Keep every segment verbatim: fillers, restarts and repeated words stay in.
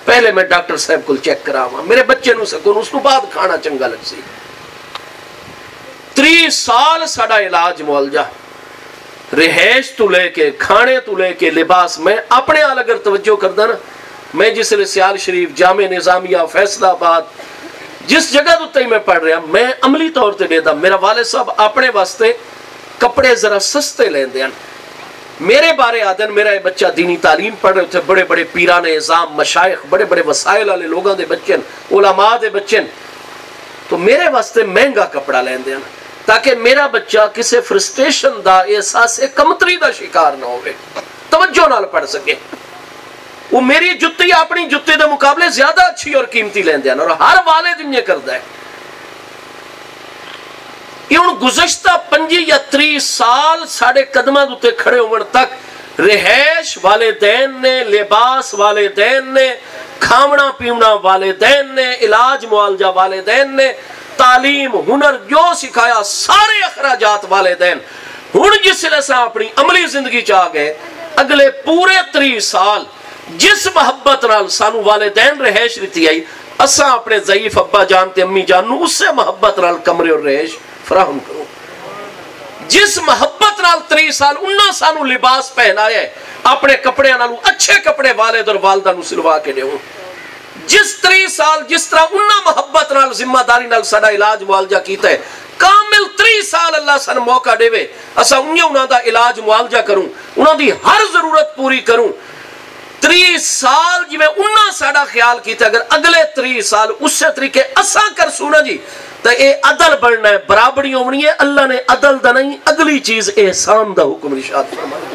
پہلے میں ڈاکٹر صاحب کو چیک کراواں میرے بچے نو سکون اس تو بعد کھانا چنگا لگ سی تری سال ساڈا علاج معالجہ رہائش تو لے کے کھانے تو لے کے لباس میں اپنے آل اگر توجہ کردا نا میں جس لئے سیال شریف جامع نظامیہ فیصلہ آباد جس جگہ تو میں پڑھ رہا میں عملی طور تے دے دا میرا والد صاحب اپنے واسطے کپڑے ذرا سستے لین دیں میرے بارے آدن میرا یہ بچہ دینی تعلیم پڑھ رہے تھے بڑے بڑے پیران اعظام مشائخ بڑے بڑے وسائل والے لوگوں دے بچن علماء دے بچن تو میرے واسطے مہنگا کپڑا لین دیں تاکہ میرا بچہ کسی فرسٹریشن دا احساس کمتری دا شکار نہ ہوئے توجہ نال پڑھ سکے وہ میری جتی اپنی جتی دے مقابلے زیادہ اچھی اور قیمتی لین دیں اور ہر والد یہ کرتا ہے یہ ان گزشتہ پنجی یا تری سال ساڑھے قدمہ دوتے کھڑے ہونے تک رہائش والدین نے لباس والدین نے کھامنا پیمنا والدین نے علاج معالجہ والدین نے تعلیم ہنر جو سکھایا سارے اخراجات والدین ہن جس لئے سا اپنی عملی زندگی چاہ گئے اگلے پورے تری سال جس محبت نال سانو والدین رہائش رہتی آئی اساں اپنے ضعیف ابا جانتے امی جانو اس سے محبت نال کمرے اور رہائش فراہم کرو جس محبت نال تری سال انہاں سانو لباس پہنایا ہے اپنے کپڑے نالو اچھے کپڑے والد اور والدہ نو سلوا کے دے ہوں جس تری سال جس طرح انہاں محبت نال ذمہ داری نال سڑا علاج معالجہ کیتا ہے کامل تری سال اللہ سن موقع دے وے اسا انہاں انہاں دا علاج معالجہ کروں انہاں دی ہر ضرورت پوری کروں تری سال جی میں انہاں ساڑا خیال کیتا اگر اگلے تری سال اس سے طریقے اسا کر سونا جی تو اے عدل بڑھنا ہے برابری ہونی ہے اللہ نے عدل دا نہیں اگلی چیز احسان دا حکم ارشاد فرمایا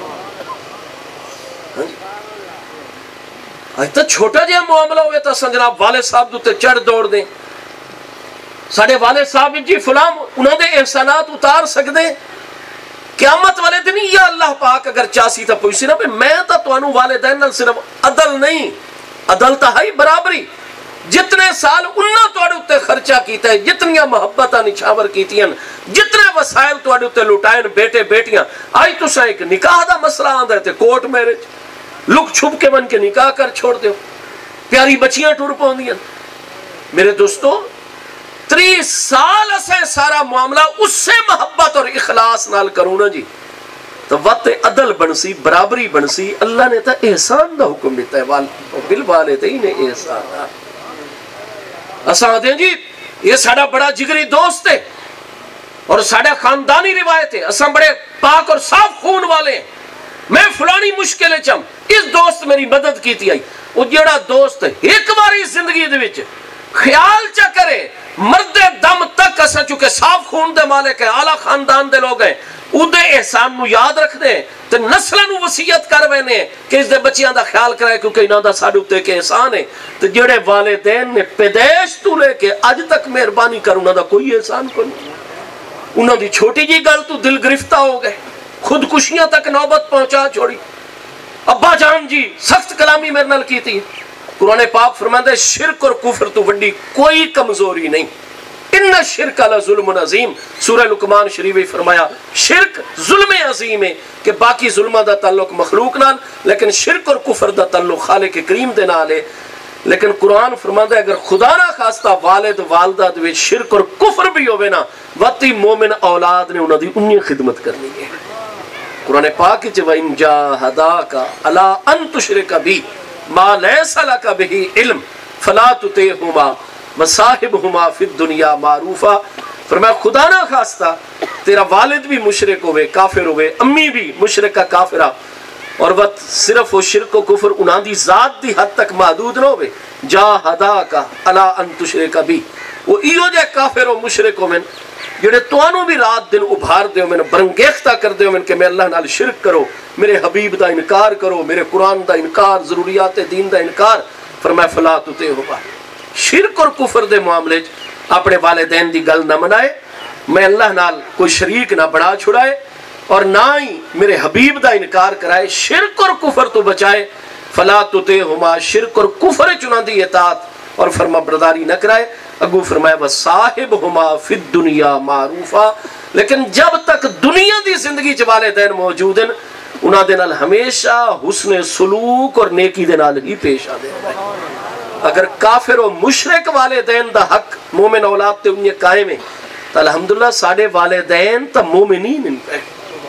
آج تو چھوٹا جہاں معاملہ ہوئے تا سنجناب والد صاحب دوتے چڑھ دوڑ دیں ساڑھے والد صاحب جی فلاں انہوں نے احسانات اتار سکتے قیامت والے دن یا اللہ پاک اگر چاسی تا پوچھسی نا میں تا تو انہوں والدین صرف عدل نہیں عدل تا ہی برابری جتنے سال انہوں توڑے اتے خرچہ کیتا ہے جتنیاں محبتہ نچھاور کیتی ہیں جتنے وسائل توڑے اتے لٹائیں بیٹے بیٹیاں آئی تو سا ایک نکاح دا مسئلہ آن دے تے کوٹ میرج لک چھپ کے من کے نکاح کر چھوڑ دے پیاری بچیاں ٹور پہن دیا میرے دوستو تری سال سے سارا معاملہ اس سے محبت اور اخلاص نال کرونا جی تو وقت عدل بنسی برابری بنسی اللہ نے تا احسان دا حکم دیتا ہے بالوالدین احسان اساں دیں جی یہ ساڑا بڑا جگری دوست ہے اور ساڑا خاندانی روایت ہے اساں بڑے پاک اور صاف خون والے ہیں میں فلانی مشکلیں چم اس دوست میری مدد کی تھی آئی وہ جڑا دوست ایک باری زندگی دے وچ خیال چا کرے مرد دم تک اساں چونکہ صاف خون دے مالک ہے اعلیٰ خاندان دے لوگ ہیں اودے احسان نو یاد رکھ دیں تو نسلہ نو وسیعت کر وینے کہ اس دے بچیاں دا خیال کرائے کیونکہ انہاں دا ساڑھے اتے کے احسان ہے تو جڑے والدین نے پیدائش تو لے کے آج تک مہربانی کر انہاں دا کوئی احسان کو نہیں انہاں دی چھوٹی جی گل تو دل گرفتہ ہو گئے خودکشیاں تک نوبت پہنچا چھوڑی ابا جان جی سخت کلامی میرے نال کی تھی قرآن پاک فرماندے شرک اور کفر تو وڈی کوئی کمزوری نہیں ان شرک علی ظلم عظیم سورہ لقمان شریفی فرمایا شرک ظلم عظیم ہے کہ باقی ظلمہ دا تعلق مخلوق نال لیکن شرک اور کفر دا تعلق خالق کریم دے نال ہے لیکن قرآن فرماندہ ہے اگر خدا نہ خواستہ والد والدہ دے شرک اور کفر بھی ہوئے نا وقتی مومن اولاد نے انہوں دی انہی خدمت کرنی ہے قرآن پاک چ وَإِن جَاهَدَاكَ عَلَىٰ أَن تُشْرِكَ بِي مَا لَيْسَ لَكَ بِهِ عِلْمٌ فَلَا تُطِعْهُمَا وَصَاحِبْهُمَا فِي الدُّنْيَا مَعْرُوفًا فرمایا خدا نہ خواستہ تیرا والد بھی مشرک ہوئے کافر ہوئے امی بھی مشرکہ کافرہ اور وقت صرف وہ شرک و کفر انہاں دی ذات دی حد تک محدود نہ ہوئے جَاهَدَاكَ عَلَىٰ أَن تُشْرِكَ بِي وہ ایو جائے کافر و مشرک ہو من جڑے توانو بھی رات دن ابھار دیو میں برنگیختہ کر دیو میں کہ میں اللہ نال شرک کرو میرے حبیب دا انکار کرو میرے قرآن دا انکار ضروریات دین دا انکار فرمائے فلا تُتے ہوگا شرک اور کفر دے معاملے اپنے والدین دی گل نہ منائے میں اللہ نال کوئی شریک نہ بڑھا چھڑائے اور نہ ہی میرے حبیب دا انکار کرائے شرک اور کفر تو بچائے فلا تُتے ہوما شرک اور کفر چنا دی اطاعت اور فرما برداری نہ کرائے اگو فرمایا وَصَاحِبْهُمَا فِي الدُّنْيَا مَعْرُوفًا لیکن جب تک دنیا دی زندگی چ والدین موجود ہیں انہاں دے نال ہمیشہ حسن سلوک اور نیکی دے نال ہی پیش آ دے. اگر کافر و مشرک والدین دا حق مومن اولاد تے انہیں قائم ہے تو الحمدللہ ساڑے والدین تا مومنین ان پہ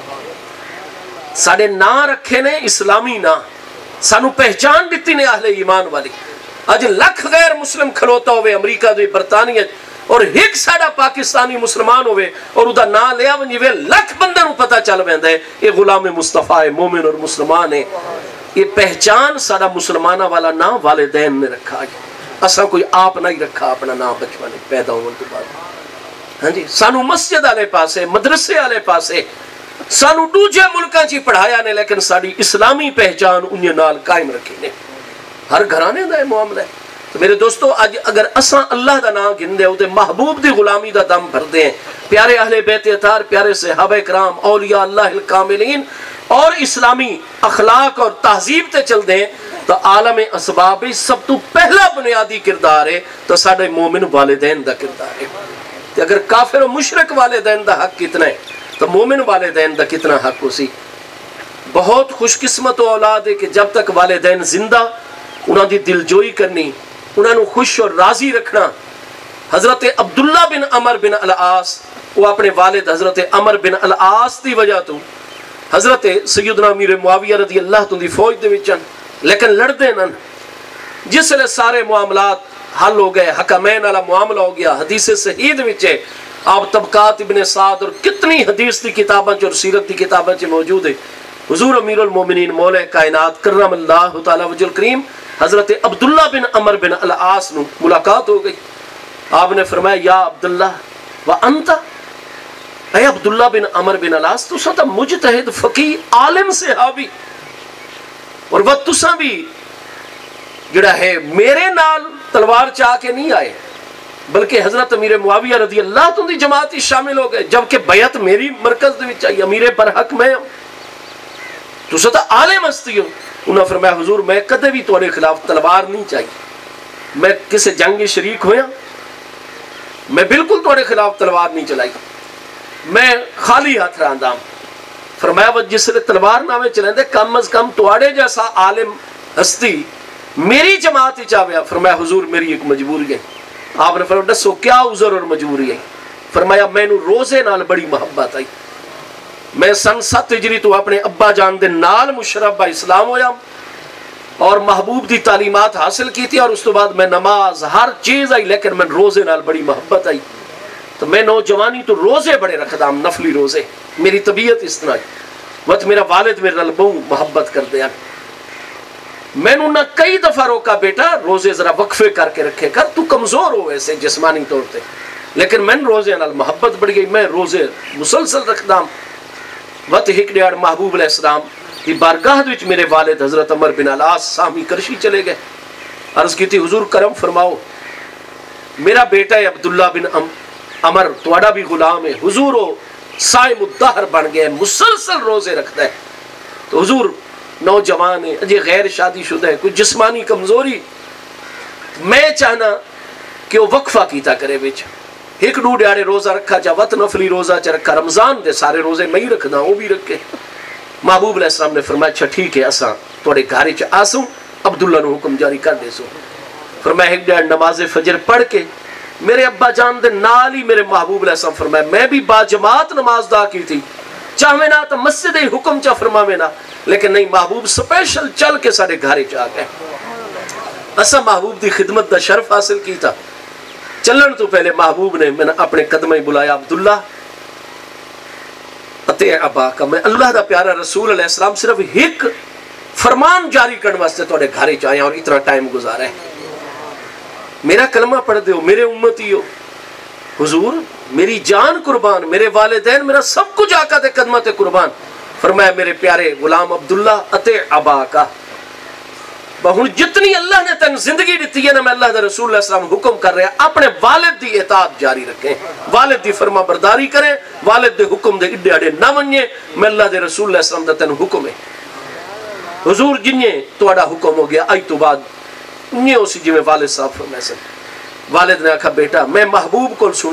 ساڑے نا رکھے نے اسلامی نا سانو پہچان دیتی نے اہل ایمان والی. اج لکھ غیر مسلم کھلوتا ہوئے امریکہ دوی برطانیہ اور ایک ساڑا پاکستانی مسلمان ہوئے اور ادا نا لیا ونجیوے لکھ بندے نو پتہ چل بیندہ ہے یہ غلام مصطفیٰ ہے مومن اور مسلمان ہے. یہ پہچان ساڑا مسلمانہ والا نا والدین نے رکھا ہے. اساں کوئی آپ نہیں رکھا اپنا نا بچپنے پیدا ہونے کے بعد. ہاں جی سانو مسجد آلے پاسے مدرسے آلے پاسے سانو دوجے ملکاں چی پڑھایا نے لیکن ساڑی اسلامی پہچان انہیں نال قائم رکھی نے. ہر گھرانے دا معاملہ ہے. تو میرے دوستو آج اگر اساں اللہ دا نام گن دے ہوتے محبوب دی غلامی دا دم بھر دیں پیارے اہل بیت اطہار پیارے صحابہ کرام اولیاء اللہ الکاملین اور اسلامی اخلاق اور تہذیب تے چل دیں تو عالم اسباب سب تو پہلا بنیادی کردار ہے تو ساڑے مومن والدین دا کردار ہے. کہ اگر کافر و مشرک والدین دا حق کتنا ہے تو مومن والدین دا کتنا حق ہو سی. بہت خوش قسمت و اولاد ہے کہ جب تک والدین زندہ انہاں دی دل جوئی کرنی انہاں نو خوش اور راضی رکھنا. حضرت عبداللہ بن عمر بن العاص وہ اپنے والد حضرت عمر بن العاص دی وجہ تو حضرت سیدنا امیر معاویہ رضی اللہ تو دی فوج دے وچن لیکن لڑ دے نن جس لئے سارے معاملات حل ہو گئے حکمین والا معاملہ ہو گیا. حدیث صحیح دے وچے آپ طبقات ابن سعد اور کتنی حدیث دی کتاباں اور سیرت دی کتاباں موجود ہے. حضور امیر المومنین مولا کائنات کرم اللہ تعالی وجہ الکریم حضرت عبداللہ بن عمر بن العاص نو ملاقات ہو گئی. آپ نے فرمایا یا عبداللہ وانتا اے عبداللہ بن عمر بن العاص تو ستا مجتہد فقی عالم صحابی اور وہ تساں بھی جڑا ہے میرے نال تلوار چاہ کے نہیں آئے بلکہ حضرت امیر معاویہ رضی اللہ تو دی جماعت ہی شامل ہو گئے جبکہ بیعت میری مرکز دے وچ آئی امیر پر حق میں تو ستا عالم ہستی ہو. انہوں نے فرمایا حضور میں کدے بھی تمہارے خلاف تلوار نہیں چاہیے میں کسی جنگ شریک ہویا میں بالکل تمہارے خلاف تلوار نہیں چلائی میں خالی ہاتھ راندام. فرمایا وہ جس نے تلوار نامے چلیں دے کم از کم تمہارے جیسا عالم ہستی میری جماعت ہی چاہویا. فرمایا حضور میری ایک مجبوری ہے. آپ نے فرمایا دسو کیا عذر اور مجبوری ہے. فرمایا میں نو روزے نال بڑی محبت آئی میں سن ست ہجری تو اپنے ابا جان دے نال مشرف با اسلام ہویا اور محبوب دی تعلیمات حاصل کی تھی اور اس تو بعد میں نماز ہر چیز آئی لیکن میں روزے نال بڑی محبت آئی. تو میں نوجوانی تو روزے بڑے رکھدا نفلی روزے میری طبیعت اس طرح وقت میرا والد میرے نال بہو محبت کر دیا. میں نے نہ کئی دفعہ روکا بیٹا روزے ذرا وقفے کر کے رکھے کر تو کمزور ہو ایسے جسمانی طور پہ لیکن میں روزے نال محبت بڑھ گئی میں روزے مسلسل رکھدا. وقت ایک ڈیڑھ محبوب علیہ السلام کی بارگاہ وچ میرے والد حضرت عمر بن العاص سامی کرشی چلے گئے. عرض کی تھی حضور کرم فرماؤ میرا بیٹا ہے عبداللہ بن عمر تواڈا بھی غلام ہے. حضور وہ صائم الدہر بن گئے مسلسل روزے رکھتا ہے. تو حضور نوجوان ہے اجے غیر شادی شدہ ہے کوئی جسمانی کمزوری میں چاہنا کہ وہ وقفہ کیتا کرے بچ ایک ڈو ڈیاڑے روزہ رکھا جا وط نفلی روزہ چا رکھا رمضان دے سارے روزے میں ہی رکھنا وہ بھی رکھے. محبوب علیہ السلام نے فرمایا اچھا ٹھیک ہے اساں توڑے گھارے چا آسوں عبداللہ نے حکم جاری کر دے سو. فرمایا ایک ڈیڑھ نماز فجر پڑھ کے میرے ابا جان دے نال ہی میرے محبوب علیہ السلام فرمایا میں بھی با جماعت نماز دا کی تھی چاہویں نہ تو مسجد حکم چا فرماویں نہ لیکن نہیں محبوب سپیشل چل کے سارے گھارے چا گئے. اسا محبوب دی خدمت دا شرف حاصل کی تھا. چلن تو پہلے محبوب نے میں نے اپنے قدمیں بلایا عبداللہ اتے ابا کا میں اللہ دا پیارا رسول علیہ السلام صرف ایک فرمان جاری کرنے واسطے توڑے گھارے چاہیے اور اتنا ٹائم گزارا ہے میرا کلمہ پڑھ دے ہو میرے امتی ہو. حضور میری جان قربان میرے والدین میرا سب کچھ آقا دے قدمہ تے قربان. فرمایا میرے پیارے غلام عبداللہ اتے ابا کا بہن جتنی اللہ نے تن زندگی دیتی ہے نا میں اللہ دے رسول اللہ السلام حکم کر رہے ہیں اپنے والد دی اطاعت جاری رکھیں والد دی فرما برداری کریں والد دے حکم دے اڈے اڈے نہ منیں میں اللہ دے رسول اللہ السلام دا تن حکم ہے. حضور جنہیں توڑا حکم ہو گیا آئی تو بعد انہیں اسی جی میں والد صاحب فرمائے سن. والد نے آکھا بیٹا میں محبوب کو سنے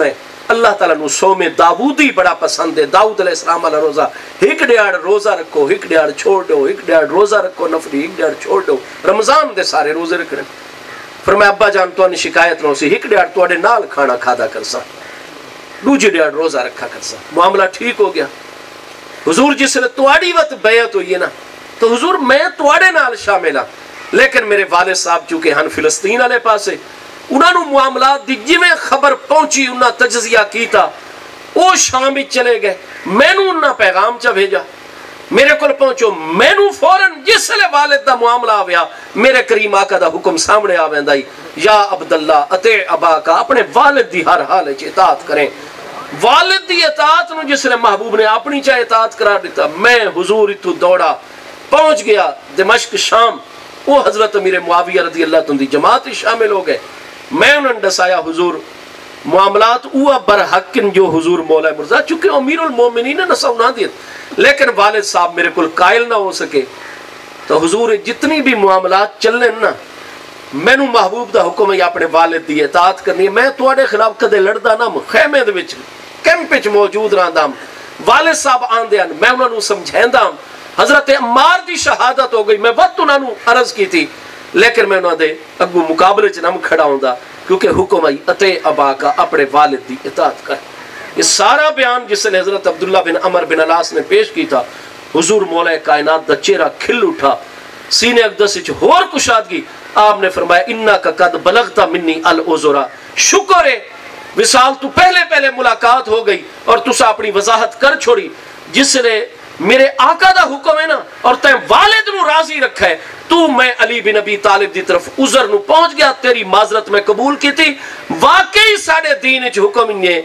اللہ تعالیٰ نو سوم داودی بڑا پسند ہے. داؤد علیہ السلام والا روزہ ایک ڈیڑھ روزہ رکھو, ایک ڈیڑھ چھوڑ دو, ایک ڈیڑھ روزہ رکھو نفلی, ایک ڈیڑھ چھوڑ دو. رمضان دے سارے روزے رکھنے. فرمایا ابا جان تو نے شکایت نہ سی, ایک ڈیڑھ تو نال کھانا کھادا کرسا, دوجے ڈیڑھ روزہ رکھا کرسا. معاملہ ٹھیک ہو گیا. حضور جس نے تواڑی وقت بیعت ہوئی ہے نا, تو حضور میں تواڑے نال شامل ہاں, لیکن میرے والد صاحب چونکہ ہن فلسطین والے پاسے, انہوں نے معاملات دی جویں خبر پہنچی انہاں تجزیہ کیتا, وہ شام چلے گئے. مینوں انہاں پیغام چا بھیجا, میرے کول پہنچو. مینوں فوراً جس لے والد دا معاملہ آویا, میرے کریم آقا دا حکم سامنے آ ویندا, یا عبداللہ اطیع اباکا, اپنے والد دی ہر حال وچ اطاعت کریں. والد دی اطاعت نو جس نے محبوب نے اپنی چاہے اطاعت قرار دیتا. میں حضور اتو دوڑا پہنچ گیا دمشق شام. وہ حضرت امیر معاویہ رضی اللہ عنہ دی جماعت شامل ہو گئے. میں انہوں نے دسایا حضور معاملات اوہ برحقن جو حضور مولا مرزا, چونکہ امیر المومنین نے نسا نہ دیت, لیکن والد صاحب میرے کل قائل نہ ہو سکے. تو حضور جتنی بھی معاملات چلنے نا, میں نو محبوب دا حکم ہے اپنے والد دی اطاعت کرنی ہے. میں تواڈے خلاف کدے لڑدا نہ, خیمے دے وچ کیمپ وچ موجود رہندا. والد صاحب آندے ہیں, میں انہوں نے سمجھیندا. حضرت عمار دی شہادت ہو گئی, میں وقت انہوں نے عرض کی تھی, لیکن میں انہوں نے اگو مقابلے چ نہ کھڑا ہوندا, کیونکہ حکم آئی اطیع اباکا, اپنے والد دی اطاعت کر. یہ سارا بیان جس نے حضرت عبداللہ بن عمر بن العاص نے پیش کی تھا, حضور مولا کائنات دا چہرہ کھل اٹھا, سینے اقدس وچ ہور کشادگی. آپ نے فرمایا انکا قد بلغت منی العذر, شکر ہے وصال تو پہلے پہلے ملاقات ہو گئی اور تسا اپنی وضاحت کر چھوڑی. جس نے میرے آقا دا حکم ہے نا, اور تے والد نو راضی رکھا ہے, تو میں علی بن ابی طالب دی طرف عذر نو پہنچ گیا, تیری معذرت میں قبول کی تھی. واقعی ساڑے دین وچ حکم یہ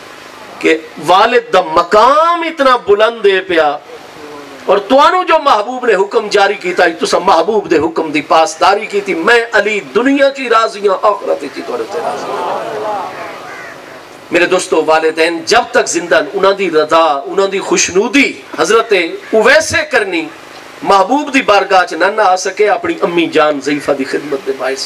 کہ والد دا مقام اتنا بلند ہے پیا, اور توانو جو محبوب نے حکم جاری کیتا ہے, تسا محبوب دے حکم دی پاسداری کی تھی. میں علی دنیا کی راضیاں, آخرت کی تو رہتے راضیاں. میرے دوستو, والدین جب تک زندہ انہاں دی رضا, انہاں دی خوشنودی حضرت اویسے کرنی محبوب دی بارگاہ چ نہ آ سکے. اپنی امی جان ضعیفہ دی خدمت دے باعث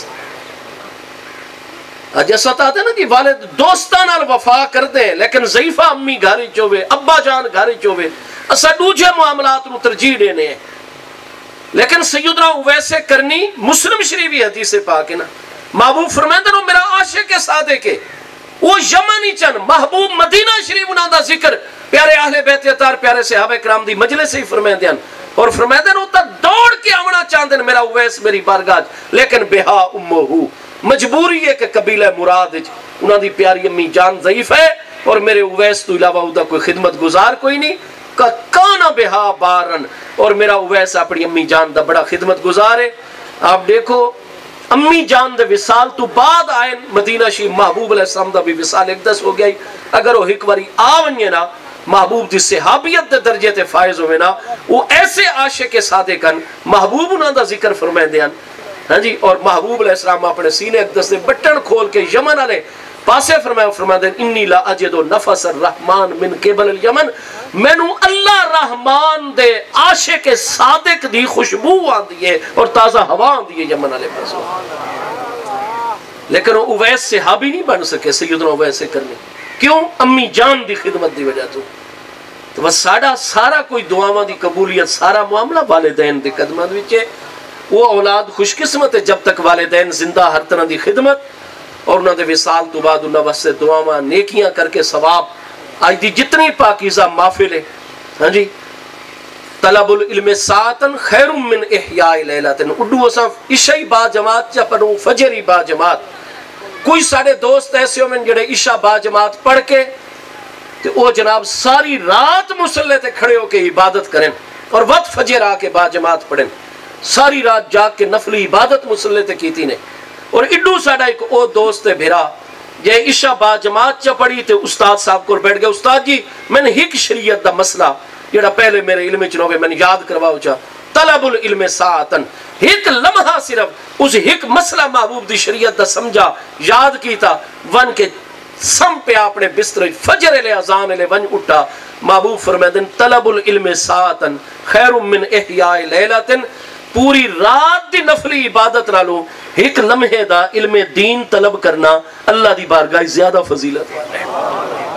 اج ایسا آتا ہے نا کہ والد دوستان نال وفا کر دیں, لیکن ضعیفہ امی گھر وچ ہوے, ابا جان گھر وچ ہوے, اسا دوجے معاملات نو ترجیح دینے ہیں. لیکن سیدنا اویسے کرنی مسلم شریفی حدیث پاک ہے نا, محبوب فرماتے ہیں میرا عاشق صادق ہے, وہ یمنی چن محبوب مدینہ شریف انہاں دا ذکر پیارے اہل بیت اطہار, پیارے صحابہ کرام دی مجلس سے ہی فرماتے ہیں, اور فرماتے ہیں تا دوڑ کے آونا چاہتے ہیں میرا اویس میری بارگاہ, لیکن بہا امہو, مجبوری ہے کہ قبیلہ مراد انہاں دی پیاری امی جان ضعیف ہے, اور میرے اویس تو علاوہ ادا کوئی خدمت گزار کوئی نہیں. کانا بہا بارن, اور میرا اویس اپنی امی جان دا بڑا خدمت گزار ہے. آپ دیکھو امی جان دے وصال تو بعد آئے مدینہ شریف, محبوب علیہ السلام دا بھی وصال اقدس ہو گئی. اگر وہ ایک باری آونیے نا, محبوب دی صحابیت دے درجے تے فائز ہوئے نا, وہ ایسے عاشق صادق ہیں, محبوب انہاں دا ذکر فرمائے دیں. ہاں جی, اور محبوب علیہ السلام اپنے سینے اقدس دے بٹن کھول کے یمن والے پاسے فرمایا, فرما دیں انی لا اجد نفس الرحمن من قبل الیمن, مینو اللہ رحمان دے عاشق صادق دی خوشبو آندی ہے اور تازہ ہوا آندی ہے یمن والے پاسوں. لیکن وہ اویس صحابی نہیں بن سکے سیدنا اویس کرنے, کیوں؟ امی جان دی خدمت دی وجہ تو. تو بس ساڑا سارا کوئی دعاواں دی قبولیت, سارا معاملہ والدین دے قدمات وچ ہے. وہ اولاد خوش قسمت ہے جب تک والدین زندہ, ہر طرح دی خدمت, اور انہوں نے وصال تو بعد انہوں واسطے دعاواں نیکیاں کر کے ثواب. آج دی جتنی پاکیزہ محفل ہے, ہاں جی, طلب العلم ساعتن خیر من احیاء لیلتن, اڈو اساں عشاء با جماعت چا پڑھوں, فجر با جماعت. کوئی ساڑے دوست ایسے ہو میں جڑے عشاء با جماعت پڑھ کے تے او جناب ساری رات مصلی تے کھڑے ہو کے عبادت کریں, اور وقت فجر آ کے با جماعت پڑھیں, ساری رات جاگ کے نفلی عبادت مصلی تے کیتی نے. اور اڈو ساڑا ایک او دوست بھیرا جے عشاء با جماعت چا پڑھی تے استاد صاحب کو بیٹھ گئے, استاد جی میں نے ہک شریعت دا مسئلہ جڑا پہلے میرے علم چ نوے میں نے یاد کرواؤ چا, طلب العلم ساعتن, ایک لمحہ صرف اس ایک مسئلہ محبوب دی شریعت دا سمجھا, یاد کیتا, ون کے سم پہ اپنے بستر فجر لے اذان لے ون اٹھا. محبوب فرمائے طلب العلم ساعتن خیر من احیاء لیلتن, پوری رات دی نفلی عبادت نالوں ایک لمحے دا علم دین طلب کرنا اللہ دی بارگاہ زیادہ فضیلت والا ہے.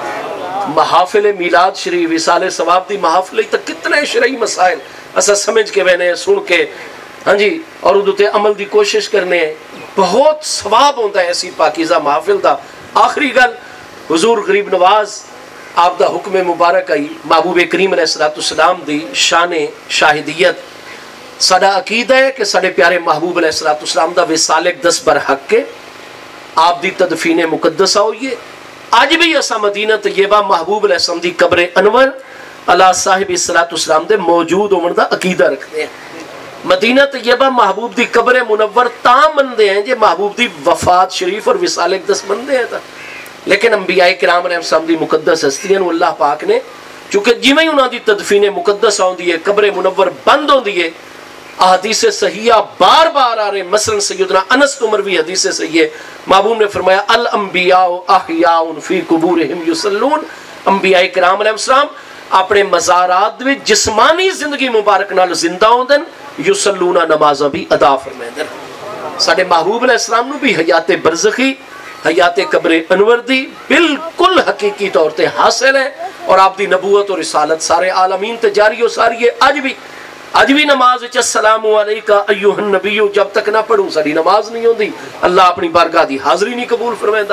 محافل میلاد شریف وصال ثواب دی محافل تک کتنے شرعی مسائل اسا سمجھ کے وینے سن کے ہاں جی اور ادو تے عمل دی کوشش کرنے بہت ثواب ہوتا ہے ایسی پاکیزہ محافل دا. آخری گل حضور غریب نواز آپ دا حکم مبارک آئی محبوب کریم علیہ السلام دی شان شاہدیت. ساڈا عقیدہ ہے کہ ساڈے پیارے محبوب علیہ السلام دا وصال اقدس برحق کے آپ دی تدفین مقدسہ ہوئیے. آج بھی اسا مدینہ طیبہ محبوب علیہ السلام دی قبر انور اللہ صاحب السلام دے موجود ہونے دا عقیدہ رکھتے ہیں. مدینہ طیبہ محبوب دی قبر منور تاں مندے ہیں جے محبوب دی وفات شریف اور وصال اقدس مندے ہیں تا. لیکن انبیاء کرام علیہ السلام دی مقدس ہستیاں اللہ پاک نے چونکہ جویں انہاں دی تدفین مقدس ہوندی ہے قبر منور بند ہوندی ہے. احادیث صحیحہ بار بار آ رہے مثلا سیدنا انس عمروی حدیث صحیح ہے محبوب نے فرمایا الانبیاء احیاء فی قبورہم یصلون. انبیاء کرام علیہ السلام اپنے مزارات وچ جسمانی زندگی مبارک نال زندہ ہوندن یصلون نمازاں بھی ادا فرمائندن. ساڈے محبوب علیہ السلام نو بھی حیات برزخی حیات قبر انور دی بالکل حقیقی طور تے حاصل ہے اور آپ دی نبوت اور رسالت سارے عالمین تے جاری و ساری ہے. اج بھی اج بھی نماز وچ السلام علیکہ ایھا النبی جب تک نہ پڑھوں ساری نماز نہیں ہوندی. اللہ اپنی بارگاہ دی حاضری نہیں قبول فرمائندا.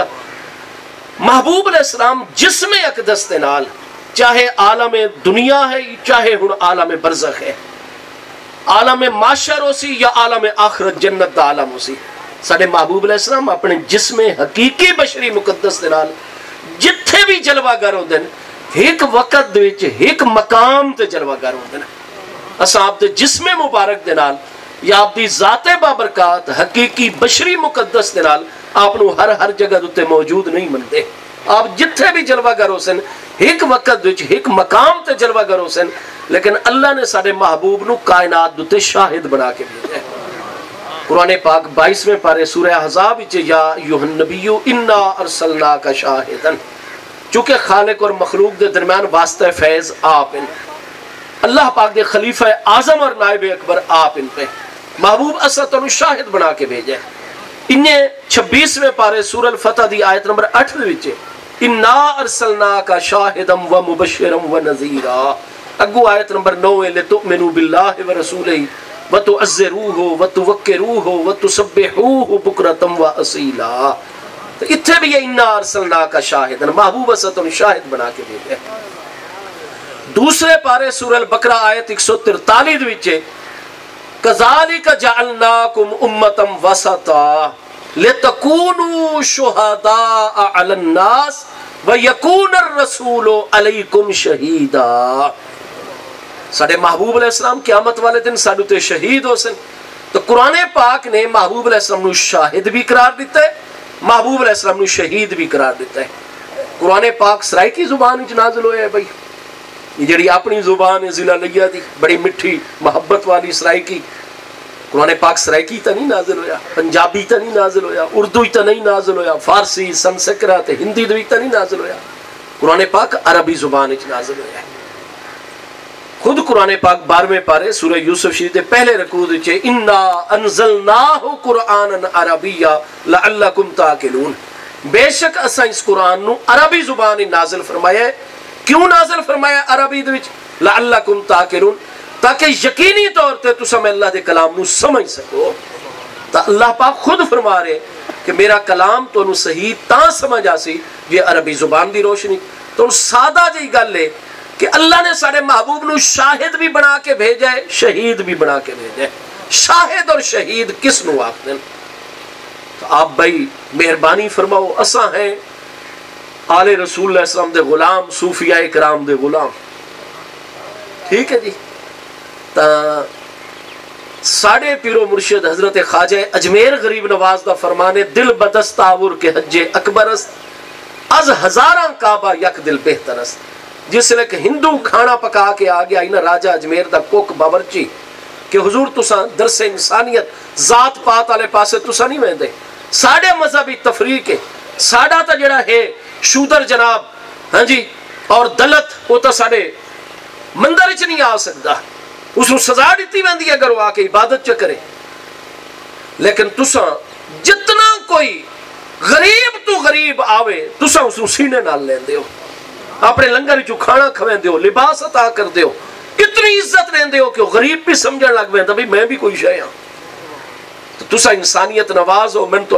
محبوب علیہ السلام جسم اقدس دے نال چاہے عالم دنیا ہے چاہے ہن عالم برزخ ہے عالم معاشر ہو سی یا عالم آخرت جنت دا عالم ہو سی ساڈے محبوب علیہ السلام اپنے جسم حقیقی بشری مقدس دے نال جتھے بھی جلوہ گر ہوندے ایک وقت دے وچ ایک مقام تے جلوہ گر ہوندے اساں آپ دے جسم مبارک دے نال یا آپ دی ذات بابرکات حقیقی بشری مقدس دے نال آپ نو ہر ہر جگہ دے موجود نہیں مندے. آپ جتھے بھی جلوہ گر ہو سن ایک وقت وچ ایک مقام تے جلوہ گر ہو سن لیکن اللہ نے ساڈے محبوب نو کائنات دے شاہد بنا کے بھیجا ہے. قرآن پاک بائیسویں پارے سورہ احزاب وچ یا ایھا النبی انا ارسلناک شاہدا چونکہ خالق اور مخلوق دے درمیان واسطہ فیض آپ ہیں. اللہ پاک دے خلیفہ اعظم اور نائب اکبر آپ ان پہ محبوب اسد انہوں شاہد بنا کے بھیجا ہے. انہیں چھبیسویں پارے سورہ الفتح دی آیت نمبر اٹھ دے وچ انا ارسلناک شاہدا و مبشرا و نذیرا. اگو آیت نمبر نو لتؤمنوا باللہ ورسولہ وتعزروہ وتوقروہ وتسبحوہ بکرۃ و اصیلا. تو اتھے بھی یہ انا ارسلناک شاہدا محبوب اسد انہوں شاہد بنا کے بھیجا ہے. دوسرے پارے سورہ البقرہ آیت ایک سو ترتالیس وچے کذالک جعلناکم امتا وسطا لتکونوا شہداء علی الناس ویکون الرسول علیکم شہیدا. ساڈے محبوب علیہ السلام قیامت والے دن ساڈے تے شہید ہو سن تو قرآن پاک نے محبوب علیہ السلام نو شاہد بھی قرار دیتا ہے محبوب علیہ السلام نو شہید بھی قرار دیتا ہے. قرآن پاک سرائکی زبان وچ نازل ہویا ہے بھائی. یہ جڑی اپنی زبان ہے ضلع لیا دی بڑی مٹھی محبت والی سرائکی قرآن پاک سرائکی تا نہیں نازل ہویا پنجابی تا نہیں نازل ہویا اردو تا نہیں نازل ہویا فارسی سنسکرت ہندی دوی تا نہیں نازل ہویا قرآن پاک عربی زبان وچ نازل ہویا ہے. خود قرآن پاک بارہویں پارے سورہ یوسف شریف دے پہلے رکوع وچ انا انزلناہ قرآنا عربیا لعلکم تعقلون. بے شک اساں اس قرآن نو عربی زبان نازل فرمایا ہے. کیوں نازل فرمایا عربی دے وچ لعلکم تعقلون تاکہ یقینی طور تے تساں میں اللہ دے کلام نو سمجھ سکو. تا اللہ پاک خود فرما رہے کہ میرا کلام تو انہوں صحیح تاں سمجھ آسی یہ عربی زبان دی روشنی. تو سادہ جی گل ہے کہ اللہ نے سارے محبوب نو شاہد بھی بنا کے بھیجا ہے شہید بھی بنا کے بھیجا ہے. شاہد اور شہید کس نو آخدیں؟ تو آپ بھائی مہربانی فرماؤ اساں ہیں آل رسول اللہ السلام دے غلام صوفیاء کرام دے غلام. ٹھیک ہے جی. تا ساڑھے پیرو مرشد حضرت خواجہ اجمیر غریب نواز دا فرمانے دل بدست آور کے حج اکبر است از ہزاراں کعبہ یک دل بہتر است. جس لئے کہ ہندو کھانا پکا کے آگیا اینا راجہ اجمیر دا کوک باورچی کہ حضور تساں درس انسانیت ذات پات آلے پاسے تساں نہیں ویندے ساڑھے مذہبی تفریق ہے ساڑھا تا جڑا ہے شودر جناب ہاں جی اور دلت وہ تا ساڑھے مندر اچھ نہیں آ سکتا اس کو سزا دیتی ویندی اگر وہ آکے عبادت چ کرے. لیکن تساں جتنا کوئی غریب تو غریب آوے تساں اس کو سینے نال لیندے ہو اپنے لنگر چو کھانا کھویں دیو، لباس عطا کر دیو، اتنی عزت رہن دیو کہ غریب بھی سمجھن لگ ویندا بھی میں بھی کوئی شے ہاں۔ تو تسا انسانیت نواز ہو، من تو